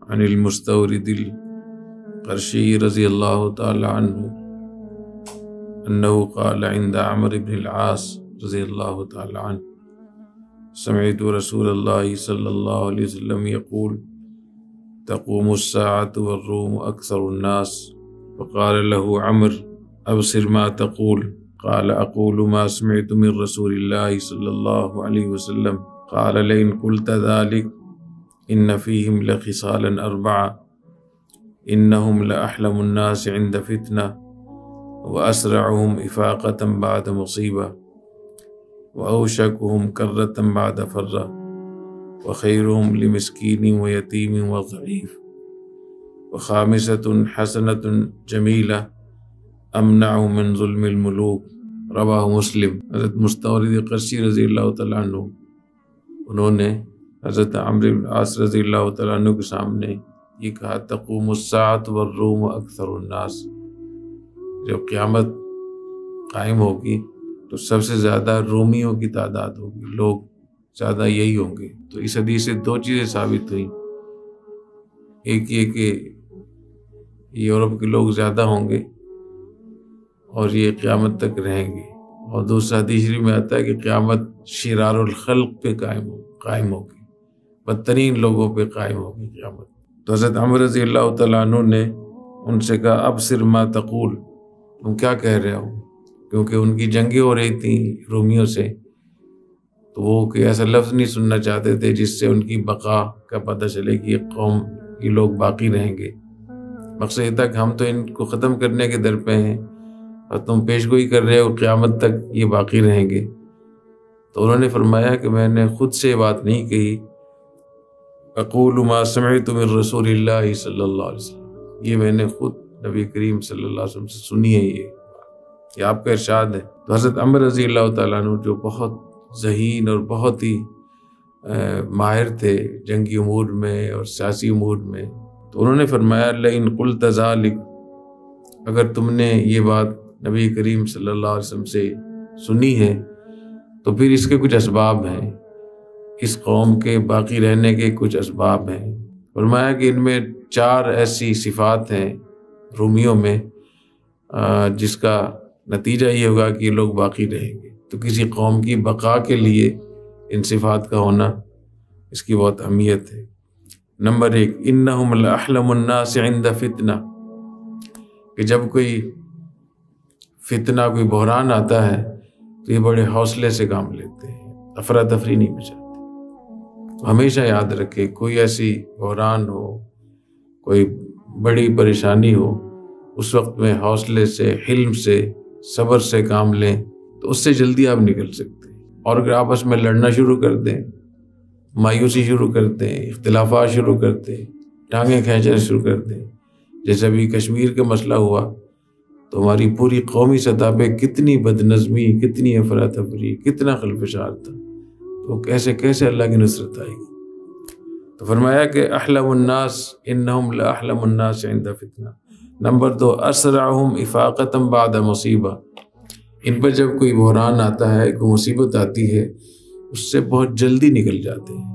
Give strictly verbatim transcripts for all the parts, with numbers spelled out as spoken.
عن المستورد القرشي رضی اللہ تعالی عنہ انه قال عند عمرو بن العاص رضی اللہ تعالی عنہ سمعت رسول اللہ صلی اللہ علیہ وسلم يقول تقوم الساعة والروم أكثر الناس فقال له عمرو أبصر ما تقول قال أقول ما سمعت من رسول الله صلى الله عليه وسلم قال لئن قلت ذلك إن فيهم لخصالا أربعة إنهم لأحلم الناس عند فتنة وأسرعهم إفاقة بعد مصيبة وأوشكهم كرة بعد فرة وخيرهم لمسكين ويتيم وضعيف وخامسة حسنة جميلة امنع من ظلم الملوک رواہ مسلم۔ حضرت مستورد قرشی رضی اللہ تعالیٰ عنہ انہوں نے حضرت عمرو بن العاص رضی اللہ تعالیٰ عنہ کے سامنے یہ کہا تقوم الساعة والروم اکثر الناس، جب قیامت قائم ہوگی تو سب سے زیادہ رومیوں کی تعداد ہوگی، لوگ زیادہ یہی ہوں گے۔ تو اس حدیث سے دو چیزیں ثابت ہوئیں، ایک یہ کہ یورپ کے لوگ زیادہ ہوں گے اور یہ قیامت تک رہیں گے، اور دوسرا حدیث میں آتا ہے کہ قیامت شرار الخلق پہ قائم ہو قائم ہوگی، بدترین لوگوں پہ قائم ہوگی قیامت۔ تو حضرت عمر رضی اللہ تعالیٰ عنہ نے ان سے کہا ابصر ما تقول، تم کیا کہہ رہے ہو، کیونکہ ان کی جنگیں ہو رہی تھیں رومیوں سے، تو وہ کوئی ایسا لفظ نہیں سننا چاہتے تھے جس سے ان کی بقا کا پتہ چلے کہ یہ قوم یہ لوگ باقی رہیں گے۔ مقصد یہ تھا کہ ہم تو ان کو ختم کرنے کے در پہ ہیں اور تم پیش گوئی کر رہے ہو قیامت تک یہ باقی رہیں گے۔ تو انہوں نے فرمایا کہ میں نے خود سے یہ بات نہیں کہی، اقول ما سمعت من رسول اللہ صلی اللہ علیہ وسلم، یہ میں نے خود نبی کریم صلی اللہ علیہ وسلم سے سنی ہے، یہ یہ آپ کا ارشاد ہے۔ تو حضرت عمر رضی اللہ تعالیٰ عنہ جو بہت ذہین اور بہت ہی ماہر تھے جنگی امور میں اور سیاسی امور میں، تو انہوں نے فرمایا لئن قلت ذلک، اگر تم نے یہ بات نبی کریم صلی اللہ علیہ وسلم سے سنی ہے تو پھر اس کے کچھ اسباب ہیں، اس قوم کے باقی رہنے کے کچھ اسباب ہیں۔ فرمایا کہ ان میں چار ایسی صفات ہیں رومیوں میں جس کا نتیجہ یہ ہوگا کہ یہ لوگ باقی رہیں گے۔ تو کسی قوم کی بقا کے لیے ان صفات کا ہونا اس کی بہت اہمیت ہے۔ نمبر ایک، انہم لأحلم الناس عند فتنہ، کہ جب کوئی فتنہ کوئی بحران آتا ہے تو یہ بڑے حوصلے سے کام لیتے ہیں، افراتفری نہیں مچاتے۔ ہمیشہ یاد رکھے کوئی ایسی بحران ہو، کوئی بڑی پریشانی ہو، اس وقت میں حوصلے سے، حلم سے، صبر سے کام لیں تو اس سے جلدی آپ نکل سکتے ہیں۔ اور اگر آپس میں لڑنا شروع کر دیں، مایوسی شروع کر دیں، اختلافات شروع کر دیں، ٹانگیں کھینچنا شروع کر دیں، جیسے ابھی کشمیر کا مسئلہ ہوا تو ہماری پوری قومی سطح پہ کتنی بدنظمی، کتنی افراتفری، کتنا خلفشار تھا، تو کیسے کیسے اللہ کی نصرت آئے گی۔ تو فرمایا کہ احلم الناس انہم لاحلم الناس عند فتنہ۔ نمبر دو، اسرعہم افاقۃ بعد مصیبہ، ان پر جب کوئی بحران آتا ہے، کوئی مصیبت آتی ہے، اس سے بہت جلدی نکل جاتے ہیں۔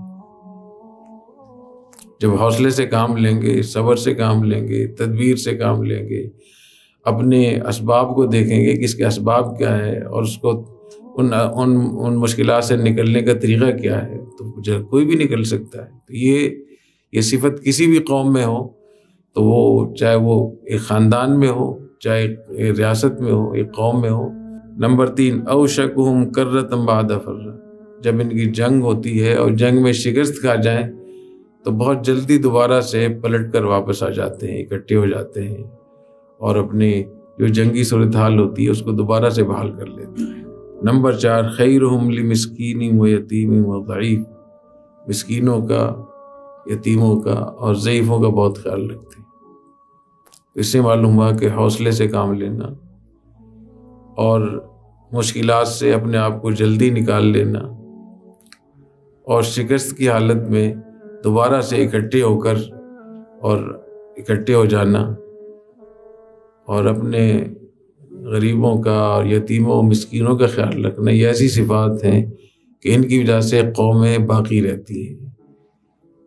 جب حوصلے سے کام لیں گے، صبر سے کام لیں گے، تدبیر سے کام لیں گے، اپنے اسباب کو دیکھیں گے کہ اس کے اسباب کیا ہے اور اس کو ان ان ان مشکلات سے نکلنے کا طریقہ کیا ہے، تو کوئی بھی نکل سکتا ہے۔ تو یہ یہ صفت کسی بھی قوم میں ہو، تو وہ چاہے وہ ایک خاندان میں ہو، چاہے ایک ریاست میں ہو، ایک قوم میں ہو۔ نمبر تین، اوشکہم کرۃ بعد فرۃ، جب ان کی جنگ ہوتی ہے اور جنگ میں شکست کھا جائیں تو بہت جلدی دوبارہ سے پلٹ کر واپس آ جاتے ہیں، اکٹھے ہو جاتے ہیں اور اپنی جو جنگی صورتحال ہوتی ہے اس کو دوبارہ سے بحال کر لیتے ہیں۔ نمبر چار، خیرہم لمسکین و یتیم و ضعیف، مسکینوں کا، یتیموں کا اور ضعیفوں کا بہت خیال رکھتے ہیں۔ اس سے معلوم ہوا کہ حوصلے سے کام لینا اور مشکلات سے اپنے آپ کو جلدی نکال لینا اور شکست کی حالت میں دوبارہ سے اکٹھے ہو کر اور اکٹھے ہو جانا اور اپنے غریبوں کا اور یتیموں مسکینوں کا خیال رکھنا، یہ ایسی صفات ہیں کہ ان کی وجہ سے قومیں باقی رہتی ہیں۔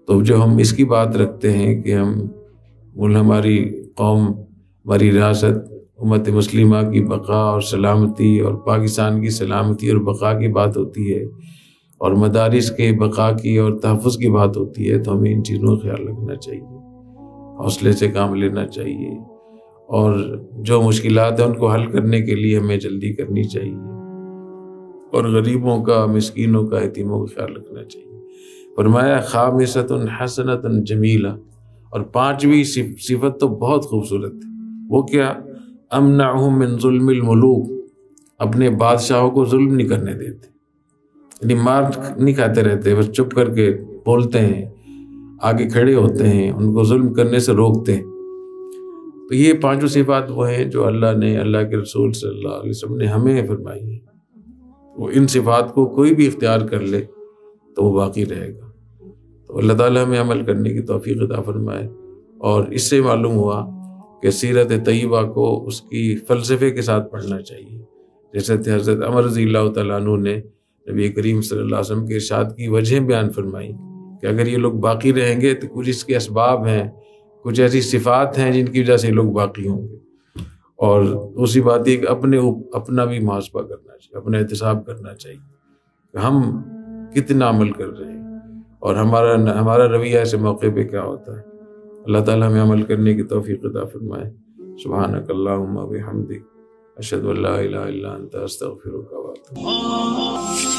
تو جو ہم اس کی بات رکھتے ہیں کہ ہم ہماری قوم، ہماری ریاست امت مسلمہ کی بقا اور سلامتی اور پاکستان کی سلامتی اور بقا کی بات ہوتی ہے، اور مدارس کے بقا کی اور تحفظ کی بات ہوتی ہے، تو ہمیں ان چیزوں کا خیال رکھنا چاہیے، حوصلے سے کام لینا چاہیے، اور جو مشکلات ہیں ان کو حل کرنے کے لیے ہمیں جلدی کرنی چاہیے، اور غریبوں کا، مسکینوں کا، یتیموں کا خیال رکھنا چاہیے۔ فرمایا خامسۃ حسنۃ جمیلہ، اور پانچویں صفت تو بہت خوبصورت ہے، وہ کیا؟ امنعہم من ظلم الملوک، اپنے بادشاہوں کو ظلم نہیں کرنے دیتے، یعنی مار نہیں کھاتے رہتے، بس چپ کر کے بولتے ہیں، آگے کھڑے ہوتے ہیں، ان کو ظلم کرنے سے روکتے ہیں۔ تو یہ پانچوں صفات وہ ہیں جو اللہ نے، اللہ کے رسول صلی اللہ علیہ وسلم نے ہمیں فرمائی ہیں۔ وہ ان صفات کو کوئی بھی اختیار کر لے تو وہ باقی رہے گا۔ تو اللہ تعالیٰ ہمیں عمل کرنے کی توفیق عطا فرمائے۔ اور اس سے معلوم ہوا کہ سیرت طیبہ کو اس کی فلسفے کے ساتھ پڑھنا چاہیے، جیسے حضرت عمر رضی اللہ تعالیٰ عنہ نے نبی کریم صلی اللہ علیہ وسلم کے ارشاد کی وجہ بیان فرمائی کہ اگر یہ لوگ باقی رہیں گے تو کچھ اس کے اسباب ہیں، کچھ ایسی صفات ہیں جن کی وجہ سے لوگ باقی ہوں گے۔ اور دوسری بات یہ کہ اپنے اپنا بھی محاسبہ کرنا چاہیے، اپنا احتساب کرنا چاہیے کہ ہم کتنا عمل کر رہے ہیں، اور ہمارا ہمارا رویہ ایسے موقع پہ کیا ہوتا ہے۔ اللہ تعالیٰ ہمیں عمل کرنے کی توفیق عطا فرمائے۔ سبحانک اللہم و بحمدک، اشہد ان لا الہ الا انت، استغفرک و اتوب الیک۔